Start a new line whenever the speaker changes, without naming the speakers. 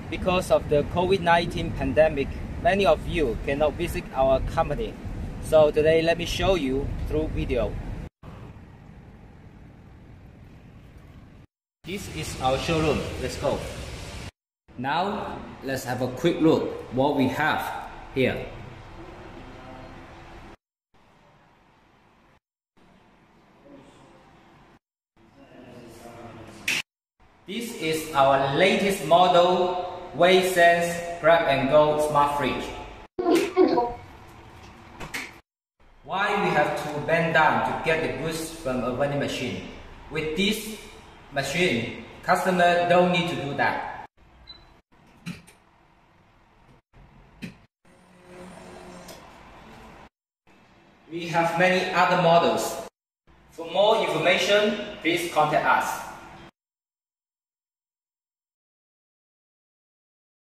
Because of the COVID-19 pandemic, many of you cannot visit our company. So today let me show you through video. This is our showroom. Let's go. Now let's have a quick look what we have here. This is our latest model WaveSense Grab and Go Smart Fridge. Why we have to bend down to get the goods from a vending machine? With this machine, customer don't need to do that. We have many other models. For more information, please contact us.